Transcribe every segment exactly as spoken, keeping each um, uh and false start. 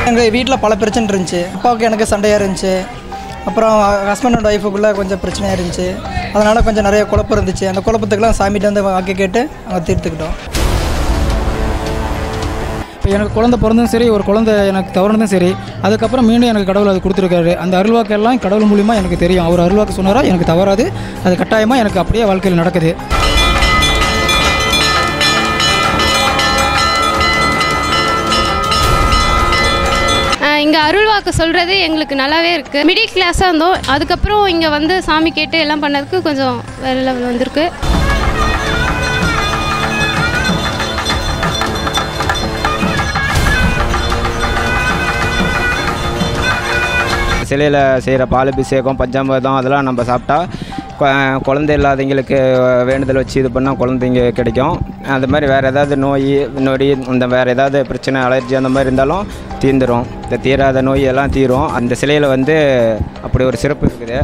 எங்கள் வீட்டில் பல பிரச்சனை இருந்துச்சு. அப்பாவுக்கு எனக்கு சண்டையாக இருந்துச்சு. அப்புறம் ஹஸ்பண்ட் அண்ட் ஒய்ஃபுக்குள்ளே கொஞ்சம் பிரச்சனையாக இருந்துச்சு. அதனால் கொஞ்சம் நிறைய குழப்பம் இருந்துச்சு. அந்த குழப்பத்துக்கெல்லாம் சாமிகிட்ட வந்து வாக்கி கேட்டு அங்கே தீர்த்துக்கிட்டோம். இப்போ எனக்கு குழந்தை பிறந்தும் சரி, ஒரு குழந்தை எனக்கு தவறுனதும் சரி, அதுக்கப்புறம் மீண்டும் எனக்கு கடவுள் அது கொடுத்துருக்காரு. அந்த அருள்வாக்கு எல்லாம் கடவுள் மூலிமா எனக்கு தெரியும். அவர் அருள்வாக்கு சொன்னாரா எனக்கு தவறாது, அது கட்டாயமாக எனக்கு அப்படியே வாழ்க்கையில் நடக்குது. இங்கே அருள்வாக்கு சொல்கிறது எங்களுக்கு நல்லாவே இருக்குது. மிடில் கிளாஸாக இருந்தோம், அதுக்கப்புறம் இங்கே வந்து சாமி கேட்டு எல்லாம் பண்ணதுக்கு கொஞ்சம் வேறு லெவல் வந்திருக்கு. சிலையில் செய்கிற பால் அபிஷேகம், பஞ்சாமிர்தம் அதெல்லாம் நம்ம சாப்பிட்டா குழந்தை இல்லாதவங்களுக்கு வேண்டுதல் வச்சு இது பண்ணால் குழந்தைங்க கிடைக்கும். அது மாதிரி வேறு ஏதாவது நோய் நொடி இந்த வேறு ஏதாவது பிரச்சனை அலர்ஜி அந்த மாதிரி இருந்தாலும் தீர்ந்துடும். இந்த தீராத நோய் எல்லாம் தீரும். அந்த சிலையில் வந்து அப்படி ஒரு சிறப்பு இருக்குது.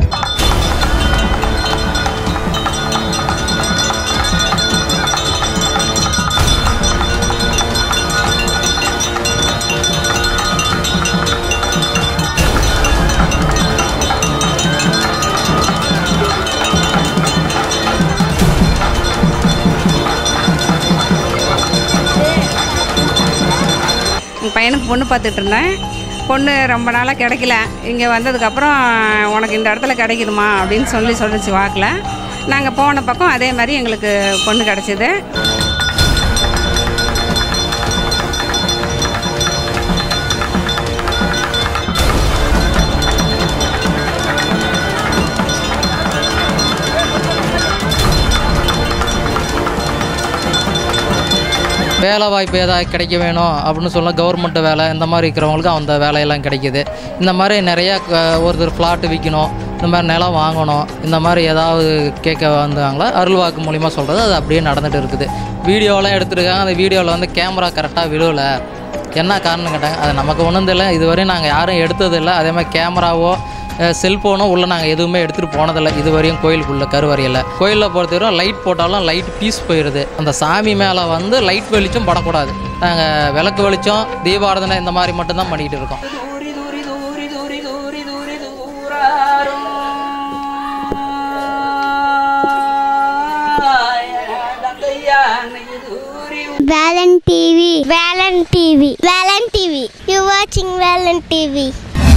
பையனுக்கு பொண்ணு பார்த்துட்டு இருந்தேன். பொண்ணு ரொம்ப நாளாக கிடைக்கல. இங்கே வந்ததுக்கப்புறம் உனக்கு இந்த இடத்துல கிடைக்குதுமா அப்படின்னு சொல்லி சொல்லிச்சு வாக்கில். நாங்கள் போன பக்கம் அதே மாதிரி எங்களுக்கு பொண்ணு கிடச்சிது. வேலை வாய்ப்பு ஏதாவது கிடைக்க வேணும் அப்படின்னு சொன்னால் கவர்மெண்ட் வேலை இந்த மாதிரி இருக்கிறவங்களுக்கு அந்த வேலையெல்லாம் கிடைக்கிது. இந்த மாதிரி நிறையா ஒருத்தர் ஃப்ளாட்டு விற்கணும், இந்த மாதிரி நிலம் வாங்கணும், இந்த மாதிரி ஏதாவது கேட்க வந்தாங்களா அருள்வாக்கு மூலிமா சொல்கிறது அது அப்படியே நடந்துகிட்டு இருக்குது. வீடியோலாம் எடுத்துருக்காங்க. அந்த வீடியோவில் வந்து கேமரா கரெக்டாக விழுவலை. என்ன காரணம் கேட்டாங்க. அது நமக்கு ஒன்றும் இல்லை, இதுவரையும் நாங்கள் யாரும் எடுத்ததில்லை. அதே மாதிரி கேமராவோ செல்ஃபோனோ உள்ளே நாங்கள் எதுவுமே எடுத்துகிட்டு போனதில்லை இதுவரையும். கோயிலுக்குள்ளே கருவறையில் கோயிலில் பொறுத்தவரைக்கும் லைட் போட்டாலும் லைட் பீஸ் போயிடுது. அந்த சாமி மேலே வந்து லைட் வெளிச்சம் படக்கூடாது. நாங்கள் விளக்கு வெளிச்சம், தீபாராதனை இந்த மாதிரி மட்டும்தான் பண்ணிக்கிட்டு இருக்கோம். Valent T V. Valent T V. Valent T V. You watching Valent T V.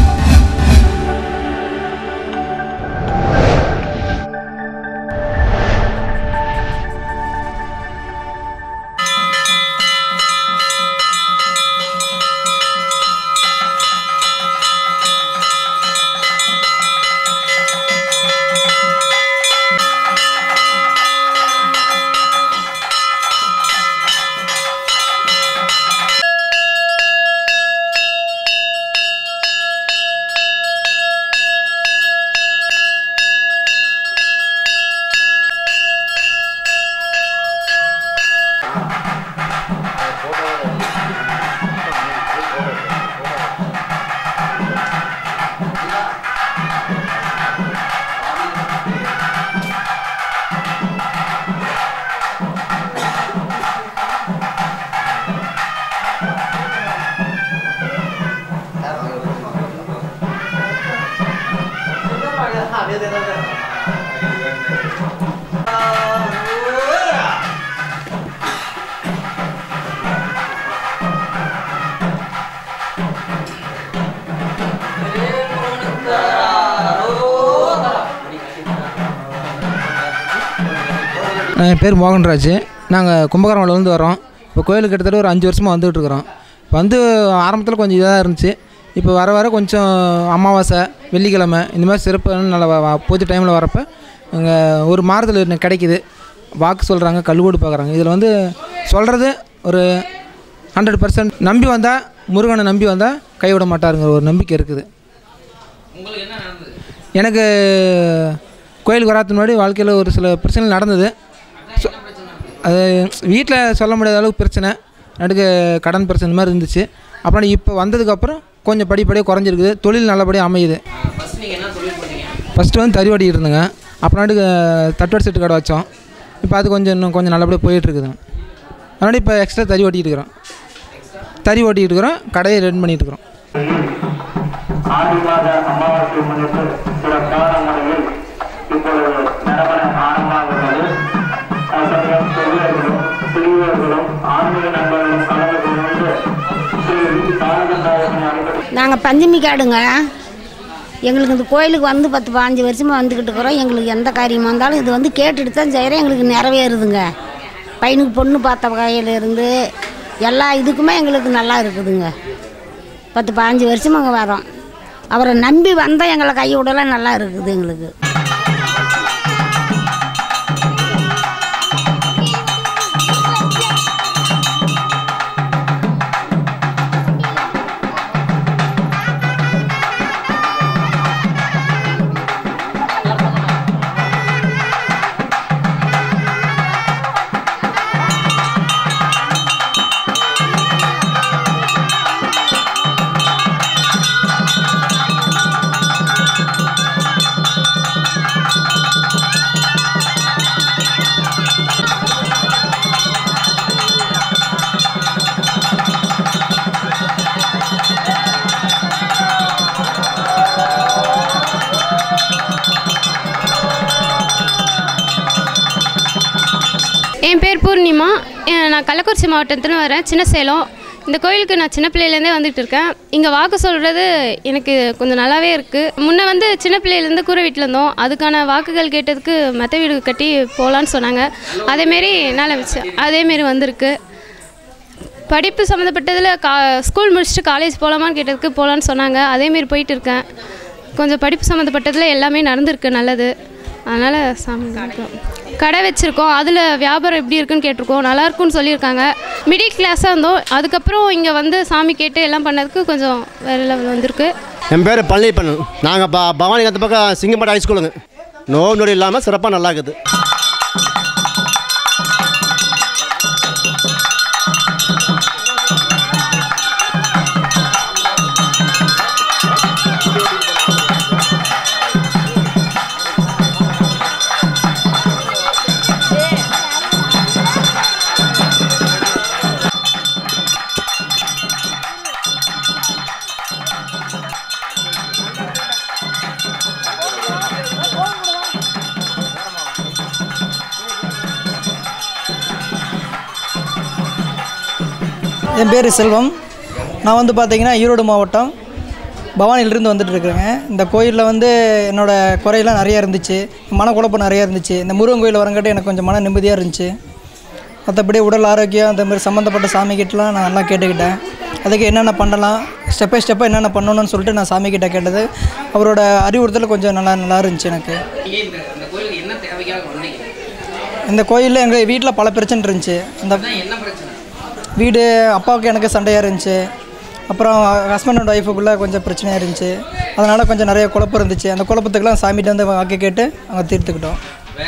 என் பேர் மோகன்ராஜ். நாங்கள் கும்பகோணம்லேருந்து வரோம். இப்போ கோயிலுக்கு கிட்டத்தட்ட ஒரு அஞ்சு வருஷமாக வந்துகிட்டு இருக்கிறோம். இப்போ வந்து ஆரம்பத்தில் கொஞ்சம் இதாக இருந்துச்சு. இப்போ வர வர கொஞ்சம் அமாவாசை, வெள்ளிக்கிழமை இந்த மாதிரி சிறப்பு நல்ல பூஜை டைமில் வரப்போ இங்கே ஒரு மாறுதல் கிடைக்கிது. வாக்கு சொல்கிறாங்க, கல்லுக்கூடு பார்க்குறாங்க. இதில் வந்து சொல்கிறது ஒரு ஹண்ட்ரட் பர்சன்ட் நம்பி வந்தால், முருகனை நம்பி வந்தால் கைவிட மாட்டாருங்கிற ஒரு நம்பிக்கை இருக்குது. எனக்கு கோயிலுக்கு வராதுக்கு முன்னாடி வாழ்க்கையில் ஒரு சில பிரச்சனை நடந்தது. அது வீட்டில் சொல்ல முடியாத அளவுக்கு பிரச்சனை, நடுக்க கடன் பிரச்சனை மாதிரி இருந்துச்சு. அப்புறம் இப்போ வந்ததுக்கப்புறம் கொஞ்சம் படிப்படியாக குறைஞ்சிருக்குது. தொழில் நல்லபடியாக அமையுது. ஃபஸ்ட்டு வந்து தறி ஓட்டிகிட்டு இருந்தேங்க. அப்புறமேட்டுக்கு தட்டுவடை செட்டு கடை வச்சோம். இப்போ அது கொஞ்சம் இன்னும் கொஞ்சம் நல்லபடியாக போயிட்டுருக்குதுங்க. அதனால் இப்போ எக்ஸ்ட்ரா தறி ஓட்டிகிட்டு இருக்கிறோம். தறி ஓட்டிகிட்டு இருக்கிறோம், கடையை ரன் பண்ணிகிட்டு இருக்கிறோம். ஆடி மாத அமாவாசை முன்னிட்டு சிறப்பான முறையில் இப்பொழுது நரமண ஆரம்பமாக உள்ளது. சமயம் பெரியவர்களும் சிறியவர்களும் ஆன்மீக நண்பர்களும் கலந்து கொண்டு நாங்கள் பஞ்சமி காடுங்க. எங்களுக்கு இந்த கோயிலுக்கு வந்து பத்து பாஞ்சு வருஷமாக வந்துக்கிட்டு இருக்கிறோம். எங்களுக்கு எந்த காரியமாக இருந்தாலும் இது வந்து கேட்டுட்டு தான் செய்கிறேன். எங்களுக்கு நிறைவேறுதுங்க. பையனுக்கு பொண்ணு பார்த்த வகையிலேருந்து எல்லா இதுக்குமே எங்களுக்கு நல்லா இருக்குதுங்க. பத்து பாஞ்சு வருஷமாக அங்கே வரோம். அவரை நம்பி வந்தால் எங்களை கை விடலாம் நல்லா இருக்குது எங்களுக்கு. என் பேர் பூர்ணிமா. நான் கள்ளக்குறிச்சி மாவட்டத்துலேருந்து வரேன், சின்ன சேலம். இந்த கோயிலுக்கு நான் சின்ன பிள்ளையிலேருந்தே வந்துட்டு இருக்கேன். இங்கே வாக்கு சொல்கிறது எனக்கு கொஞ்சம் நல்லாவே இருக்குது. முன்னே வந்து சின்ன பிள்ளையிலேருந்து கூரை வீட்டில் இருந்தோம். அதுக்கான வாக்குகள் கேட்டதுக்கு மெத்த வீடு கட்டி போகலான்னு சொன்னாங்க. அதேமாரி நல்லா வச்சு அதேமாரி வந்திருக்கு. படிப்பு சம்மந்தப்பட்டதில் கா ஸ்கூல் முடிச்சுட்டு காலேஜ் போகலாமான்னு கேட்டதுக்கு போகலான்னு சொன்னாங்க. அதேமாரி போயிட்டு இருக்கேன். கொஞ்சம் படிப்பு சம்மந்தப்பட்டதில் எல்லாமே நடந்திருக்கு நல்லது. அதனால் சாமி கடை வச்சுருக்கோம். அதில் வியாபாரம் எப்படி இருக்குன்னு கேட்டிருக்கோம். நல்லாயிருக்குன்னு சொல்லியிருக்காங்க. மிடில் கிளாஸாக இருந்தோம். அதுக்கப்புறம் இங்கே வந்து சாமி கேட்டு எல்லாம் பண்ணதுக்கு கொஞ்சம் வேறு லெவல் வந்திருக்கு. என் பேர் பழனிப்பன். நாங்கள் ப பவானி அந்த பக்கம் சிங்கம்பட்டி ஹைஸ்கூலுங்க. நோய் நொடி இல்லாமல் சிறப்பாக நல்லா இருக்குது. என் பேர் செல்வம். நான் வந்து பார்த்திங்கன்னா ஈரோடு மாவட்டம் பவானியிலிருந்து வந்துட்டுருக்குறேங்க. இந்த கோயிலில் வந்து என்னோடய குறையெல்லாம் நிறையா இருந்துச்சு. மனக்குழப்பம் நிறையா இருந்துச்சு. இந்த முருகன் கோயில் வரங்காட்டி எனக்கு கொஞ்சம் மன நிம்மதியாக இருந்துச்சு. மற்றபடி உடல் ஆரோக்கியம் அந்த மாதிரி சம்மந்தப்பட்ட சாமிக்கிட்டலாம் நான் நல்லா கேட்டுக்கிட்டேன். அதுக்கு என்னென்ன பண்ணலாம், ஸ்டெப் பை ஸ்டெப்பாக என்னென்ன பண்ணணும்னு சொல்லிட்டு நான் சாமிக்கிட்ட கேட்டது. அவரோட அறிவுறுத்தல் கொஞ்சம் நல்லா நல்லா இருந்துச்சு எனக்கு. இந்த கோயிலில் எங்கள் வீட்டில் பல பிரச்சனை இருந்துச்சு. அந்த வீடு அப்பாவுக்கு எனக்கு சண்டையாக இருந்துச்சு. அப்புறம் ஹஸ்பண்ட் அண்ட் ஒய்ஃபுக்குள்ளே கொஞ்சம் பிரச்சனையாக இருந்துச்சு. அதனால் கொஞ்சம் நிறைய குழப்பம் இருந்துச்சு. அந்த குழப்பத்துக்கெல்லாம் சாமிகிட்ட வந்து வாக்கு கேட்டு அங்கே தீர்த்துக்கிட்டோம்.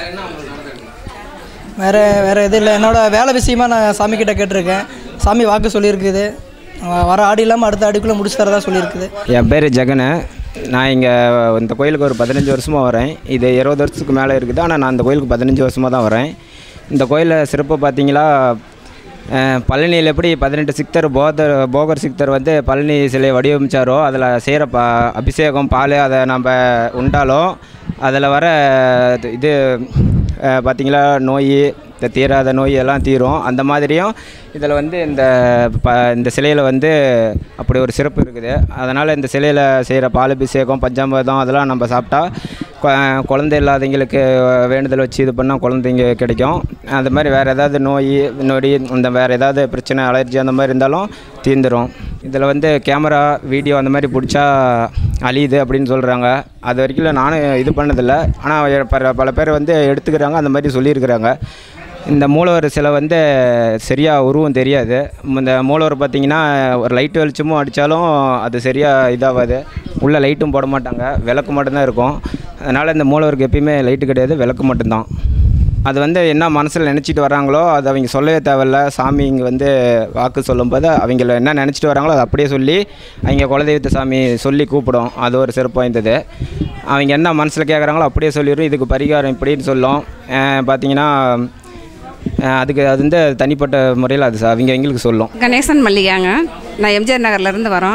வேறு வேறு எதுவும் இல்லை. என்னோடய வேலை விஷயமா நான் சாமிக்கிட்ட கேட்டிருக்கேன். சாமி வாக்கு சொல்லியிருக்குது. வர ஆடி இல்லாமல் அடுத்த ஆடிக்குள்ளே முடிச்சு தரதா சொல்லியிருக்குது. என் பேர் ஜெகன். நான் இங்கே இந்த கோயிலுக்கு ஒரு பதினஞ்சு வருஷமாக வரேன். இது இருபது வருஷத்துக்கு மேலே இருக்குது. ஆனால் நான் இந்த கோயிலுக்கு பதினஞ்சு வருஷமாக தான் வரேன். இந்த கோயிலில் சிறப்பு பார்த்தீங்களா, பழனியில் எப்படி பதினெட்டு சித்தர் போதர் போகர் சித்தர் வந்து பழனி சிலையை வடிவமைச்சாரோ, அதில் செய்கிற ப அபிஷேகம் பால் அதை நம்ம உண்டாலும் அதில் வர இது பார்த்திங்களா நோய், இந்த தீராத நோய் எல்லாம் தீரும். அந்த மாதிரியும் இதில் வந்து இந்த ப இந்த சிலையில் வந்து அப்படி ஒரு சிறப்பு இருக்குது. அதனால் இந்த சிலையில் செய்கிற பால் அபிஷேகம் பஞ்சாமிர்தம் அதெல்லாம் நம்ம சாப்பிட்டா குழந்தை இல்லாதவங்களுக்கு வேண்டுதல் வச்சு இது பண்ணால் குழந்தைங்க கிடைக்கும். அது மாதிரி வேறு ஏதாவது நோய் நொடி இந்த வேறு ஏதாவது பிரச்சனை அலர்ஜி அந்த மாதிரி இருந்தாலும் தீர்ந்துடும். இதில் வந்து கேமரா வீடியோ அந்த மாதிரி பிடிச்சா அழியுது அப்படின்னு சொல்கிறாங்க. அது வரைக்கும் நானும் இது பண்ணதில்லை. ஆனால் பல பல பேர் வந்து எடுத்துக்கிறாங்க, அந்த மாதிரி சொல்லியிருக்கிறாங்க. இந்த மூலவர் சிலை வந்து சரியாக உருவம் தெரியாது. இந்த மூலவர் பார்த்திங்கன்னா ஒரு லைட்டு வெளிச்சமும் அடித்தாலும் அது சரியாக இதாகாது. உள்ளே லைட்டும் போட மாட்டாங்க, விளக்கு மட்டும்தான் இருக்கும். அதனால் இந்த மூலவருக்கு எப்பயுமே லைட்டு கிடையாது, விளக்கு மட்டும்தான். அது வந்து என்ன மனசில் நினச்சிட்டு வராங்களோ அது அவங்க சொல்லவே தேவையில்ல. சாமி இங்கே வந்து வாக்கு சொல்லும்போது அவங்கள என்ன நினச்சிட்டு வராங்களோ அதை அப்படியே சொல்லி அவங்க குலதெய்வத்தை சாமி சொல்லி கூப்பிடும். அது ஒரு சிறப்பு வாய்ந்தது. அவங்க என்ன மனசில் கேட்குறாங்களோ அப்படியே சொல்லிடும். இதுக்கு பரிகாரம் இப்படின்னு சொல்லும். பார்த்திங்கன்னா அதுக்கு அது வந்து தனிப்பட்ட முறையில் அது அவங்க எங்களுக்கு சொல்லும். கணேசன் மல்லிகாங்க. நான் எம்ஜிஆர் நகர்லேருந்து வரோம்.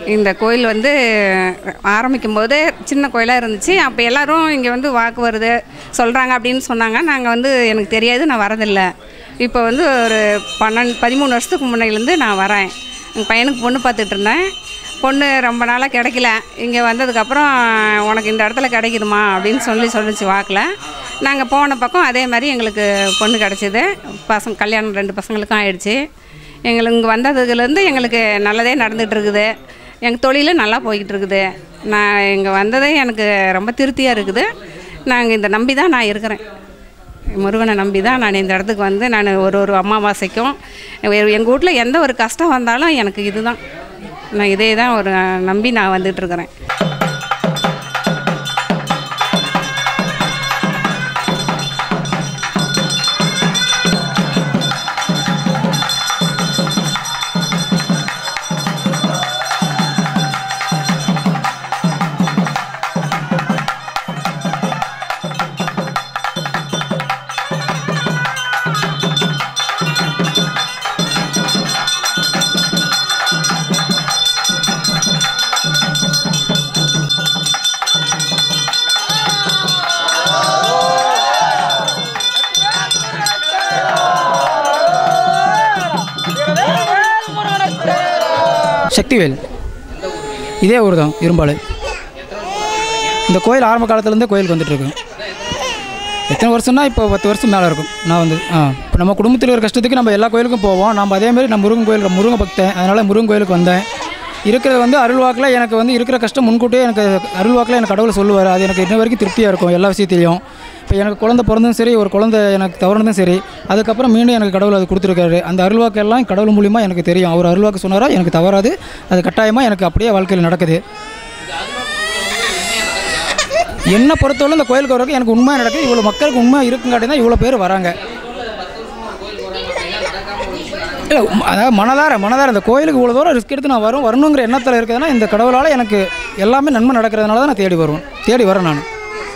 இந்த கோயில் வந்து ஆரம்பிக்கும் போது சின்ன கோயிலாக இருந்துச்சு. அப்போ எல்லோரும் இங்கே வந்து வாக்கு வருது சொல்கிறாங்க அப்படின்னு சொன்னாங்க. நாங்கள் வந்து எனக்கு தெரியாது, நான் வரதில்லை. இப்போ வந்து ஒரு பன்னெண்டு பதிமூணு வருஷத்துக்கு முன்னாடிலேருந்து நான் வரேன். எங்கள் பையனுக்கு பொண்ணு பார்த்துட்டு இருந்தேன். பொண்ணு ரொம்ப நாளாக கிடைக்கல. இங்கே வந்ததுக்கப்புறம் உனக்கு இந்த இடத்துல கிடைக்குதுமா அப்படின்னு சொல்லி சொல்லிச்சு வாக்கில். நாங்கள் போன பக்கம் அதே மாதிரி எங்களுக்கு பொண்ணு கிடச்சிது. பசங்க கல்யாணம் ரெண்டு பசங்களுக்கும் ஆயிடுச்சு. எங்களுக்கு இங்கே வந்ததுலேருந்து எங்களுக்கு நல்லதே நடந்துகிட்டு இருக்குது. எங்கள் தொழிலும் நல்லா போய்கிட்டு இருக்குது. நான் இங்கே வந்ததே எனக்கு ரொம்ப திருப்தியாக இருக்குது. நாங்கள் இந்த நம்பி தான் நான் இருக்கிறேன். முருகனை நம்பி தான் நான் இந்த இடத்துக்கு வந்து நான் ஒரு ஒரு அமாவாசைக்கும் எங்கள் வீட்டில் எந்த ஒரு கஷ்டம் வந்தாலும் எனக்கு இது தான், நான் இதே தான் ஒரு நம்பி நான் வந்துட்டுருக்கிறேன். சக்திவேல், இதே ஊர் தான், இரும்பாலை. இந்த கோயில் ஆரம்ப காலத்துலேருந்தே கோயிலுக்கு வந்துட்டுருக்கேன். எத்தனை வருஷம்னா இப்போ பத்து வருஷம் மேலே இருக்கும். நான் வந்து ஆ இப்போ நம்ம குடும்பத்தில் இருக்கிற கஷ்டத்துக்கு நம்ம எல்லா கோயிலுக்கும் போவோம். நம்ம அதேமாதிரி நான் முருகன் கோயில் முருகன் பக்தன், அதனால் முருகன் கோயிலுக்கு வந்தேன். இருக்கிறது வந்து அருள்வாக்கில் எனக்கு வந்து இருக்கிற கஷ்டம் முன்கூட்டியே எனக்கு அருள்வாக்கில் எனக்கு கடவுளை சொல்லுவார். அது எனக்கு இன்ன வரைக்கும் திருப்தியாக இருக்கும் எல்லா விஷயத்துலையும். இப்போ எனக்கு குழந்தை பிறந்தும் சரி, ஒரு குழந்தை எனக்கு தவறுனதும் சரி, அதுக்கப்புறம் மீண்டும் எனக்கு கடவுள் அது கொடுத்துருக்காரு. அந்த அருள்வாக்கு எல்லாம் கடவுள் மூலிமா எனக்கு தெரியும். அவர் அருள்வாக்கு சொன்னாரா எனக்கு தவறாது, அது கட்டாயமாக எனக்கு அப்படியே வாழ்க்கையில் நடக்குது. என்னை பொறுத்தவரை இந்த கோயிலுக்கு வரக்கு எனக்கு உண்மையாக நடக்குது. இவ்வளோ மக்களுக்கு உண்மை இருக்குங்காட்டி தான் இவ்வளோ பேர் வராங்க. இல்லை, அதாவது மனதார மனதார இந்த கோயிலுக்கு இவ்வளோ தூரம் ரிஸ்க் எடுத்து நான் வரும் வரணுங்கிற எண்ணத்தில் இருக்குதுன்னா இந்த கடவுளால் எனக்கு எல்லாமே நன்மை நடக்கிறதுனால தான் நான் தேடி வருவேன் தேடி வரேன் நான்.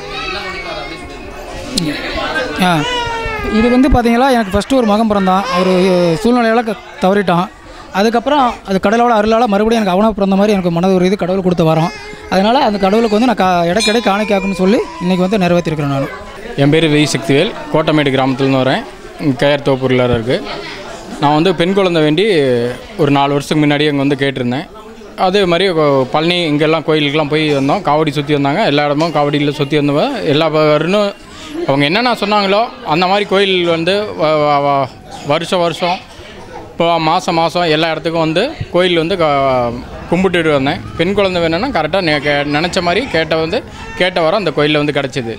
ஆ இது வந்து பார்த்தீங்களா, எனக்கு ஃபஸ்ட்டு ஒரு மகன் பிறந்தான். அவர் சூழ்நிலையால் தவறிட்டான். அதுக்கப்புறம் அது கடவுளோட அருளால் மறுபடியும் எனக்கு அவனாக பிறந்த மாதிரி எனக்கு மனது ஒரு இது கடவுள் கொடுத்து வரோம். அதனால் அந்த கடவுளுக்கு வந்து நான் கா இடைக்கிடை காணிக்காக்குன்னு சொல்லி இன்றைக்கி வந்து நிறைவேற்றிருக்கிறேன் நான். என் பேர் வி சக்திவேல், கோட்டமேடு கிராமத்துலேருந்து வரேன். கேஆர் தோப்பூரில் இருக்குது. நான் வந்து பெண் குழந்தை வேண்டி ஒரு நாலு வருஷத்துக்கு முன்னாடி அங்கே வந்து கேட்டிருந்தேன். அதே மாதிரி பழனி இங்கெல்லாம் கோயிலுக்கெல்லாம் போய் வந்தோம். காவடி சுற்றி வந்தாங்க. எல்லா இடமும் காவடியில் சுற்றி வந்தவங்க எல்லா வரணும் அவங்க என்னென்ன சொன்னாங்களோ அந்த மாதிரி கோயில் வந்து வருஷம் வருஷம் இப்போ மாதம் மாதம் எல்லா இடத்துக்கும் வந்து கோயில் வந்து கும்பிட்டுட்டு வந்தேன். பெண் குழந்தை வேணும்னா கரெக்டாக நினச்ச மாதிரி கேட்ட வந்து கேட்ட வர அந்த கோயிலில் வந்து கிடச்சிது.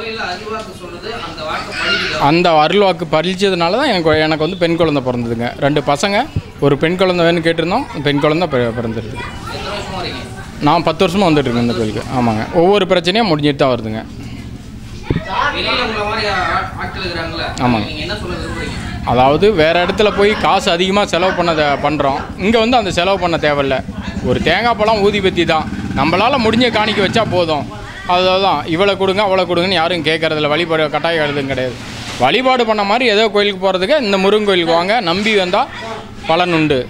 அந்த அருள்வாக்கு பழிச்சதுனால தான் எனக்கு எனக்கு வந்து பெண் குழந்தை பிறந்ததுங்க. ரெண்டு பசங்க, ஒரு பெண் குழந்தை வேணும்னு கேட்டிருந்தோம். பெண் குழந்தை பிறந்துருக்கு. நான் பத்து வருஷமாக வந்துட்டுருக்கேன் இந்த கோயிலுக்கு. ஆமாங்க, ஒவ்வொரு பிரச்சனையும் முடிஞ்சிட்டு தான் வருதுங்க. ஆமாங்க, அதாவது வேறு இடத்துல போய் காசு அதிகமாக செலவு பண்ணதை பண்ணுறோம். இங்கே வந்து அந்த செலவு பண்ண தேவையில்லை. ஒரு தேங்காய் பழம் ஊதிபத்தி தான், நம்மளால் முடிஞ்ச காணிக்க வச்சா போதும். அதுதான் இவ்வளோ கொடுங்க அவ்வளோ கொடுங்கன்னு யாரும் கேட்குறதில்ல. வழிபாடு கட்டாயம் எழுதும் கிடையாது. வழிபாடு பண்ண மாதிரி ஏதோ கோயிலுக்கு போகிறதுக்கு இந்த முருகன் கோயிலுக்கு வாங்க, நம்பி வந்தால் பலன் உண்டு.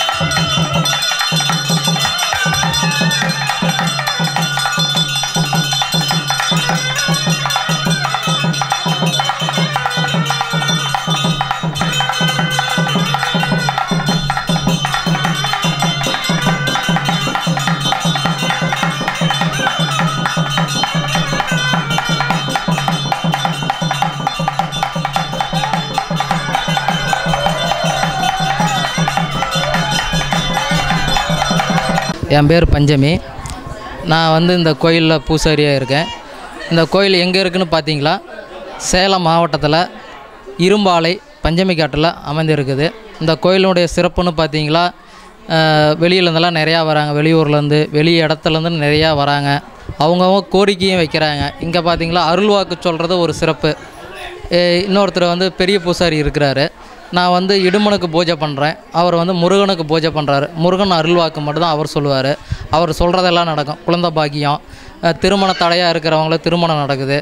என் பேர் பஞ்சமி. நான் வந்து இந்த கோயிலில் பூசாரியாக இருக்கேன். இந்த கோயில் எங்கே இருக்குதுன்னு பார்த்தீங்களா, சேலம் மாவட்டத்தில் இரும்பாலை பஞ்சமி காட்டில் அமைந்திருக்குது. இந்த கோயிலுடைய சிறப்புன்னு பார்த்தீங்களா, வெளியிலேருந்தெல்லாம் நிறையா வராங்க. வெளியூர்லேருந்து வெளி இடத்துலேருந்து நிறையா வராங்க. அவங்கவுங்க கோரிக்கையும் வைக்கிறாங்க. இங்கே பார்த்தீங்களா அருள்வாக்கு சொல்கிறது ஒரு சிறப்பு. இன்னொருத்தர் வந்து பெரிய பூசாரி இருக்கிறாரு. நான் வந்து இடுமனுக்கு பூஜை பண்ணுறேன், அவர் வந்து முருகனுக்கு பூஜை பண்ணுறாரு. முருகன் அருள்வாக்கு மட்டும்தான் அவர் சொல்லுவார். அவர் சொல்கிறதெல்லாம் நடக்கும். குழந்தை பாக்கியம், திருமண தடையாக இருக்கிறவங்களுக்கு திருமணம் நடக்குது.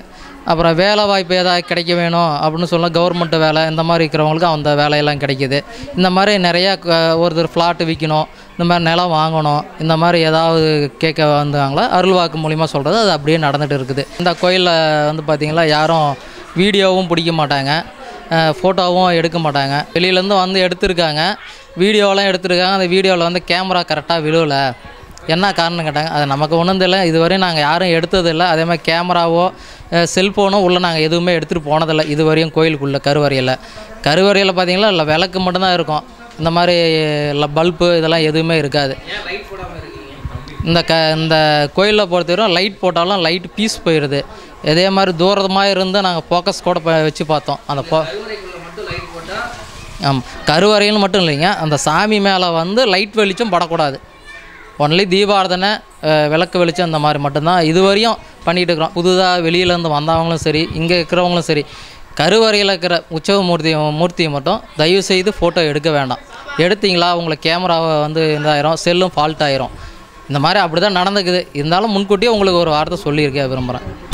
அப்புறம் வேலை வாய்ப்பு ஏதாவது கிடைக்க வேணும் அப்படின்னு சொல்ல கவர்மெண்ட்டு வேலை இந்த மாதிரி இருக்கிறவங்களுக்கு அந்த வேலையெல்லாம் கிடைக்கிது. இந்த மாதிரி நிறையா ஒருத்தர் ஃப்ளாட்டு விற்கணும், இந்த மாதிரி நிலம் வாங்கணும், இந்த மாதிரி ஏதாவது கேட்க வந்தாங்களா அருள்வாக்கு மூலிமா சொல்கிறது அது அப்படியே நடந்துகிட்டு இருக்குது. இந்த கோயிலில் வந்து பார்த்திங்களா யாரும் வீடியோவும் பிடிக்க மாட்டாங்க, ஃபோட்டோவும் எடுக்க மாட்டாங்க. வெளியிலேருந்து வந்து எடுத்திருக்காங்க, வீடியோலாம் எடுத்திருக்காங்க. அந்த வீடியோவில் வந்து கேமரா கரெக்டாக விழுவலை, என்ன காரணம் கேட்டாங்க. அது நமக்கு ஒன்றும் தெரியல, இதுவரையும் நாங்கள் யாரும் எடுத்ததில்லை. அதே மாதிரி கேமராவோ செல்ஃபோனோ உள்ளே நாங்கள் எதுவுமே எடுத்துகிட்டு போனதில்லை இதுவரையும். கோயிலுக்குள்ளே கருவறையில் கருவறையில் பார்த்திங்களா இல்லை விளக்கு மட்டும்தான் இருக்கும், இந்த மாதிரி இல்லை பல்பு இதெல்லாம் எதுவுமே இருக்காது. இந்த க இந்த கோயிலில் பொறுத்தவரைக்கும் லைட் போட்டாலும் லைட் பீஸ் போயிடுது. இதே மாதிரி தூரமாக இருந்து நாங்கள் ஃபோக்கஸ் கூட வச்சு பார்த்தோம். அந்த போ ஆமாம் கருவறையில் மட்டும் இல்லைங்க, அந்த சாமி மேலே வந்து லைட் வெளிச்சம் படக்கூடாது. ஒன்லி தீபாராதனை விளக்கு வெளிச்சம் இந்த மாதிரி மட்டும்தான் இதுவரையும் பண்ணிகிட்டு இருக்கிறோம். புதுதாக வெளியிலேருந்து வந்தவங்களும் சரி, இங்கே இருக்கிறவங்களும் சரி, கருவறையில் இருக்கிற உற்சவ மூர்த்தி மூர்த்தியை மட்டும் தயவு செய்து ஃபோட்டோ எடுக்க வேண்டாம். எடுத்திங்களா உங்களுக்கு கேமராவை வந்து இதாயிரும், செல்லும் ஃபால்ட் ஆயிரும். இந்த மாதிரி அப்படி தான் நடந்துக்குது. இருந்தாலும் முன்கூட்டியே உங்களுக்கு ஒரு வார்த்தை சொல்லியிருக்கேன் விரும்புகிறேன்.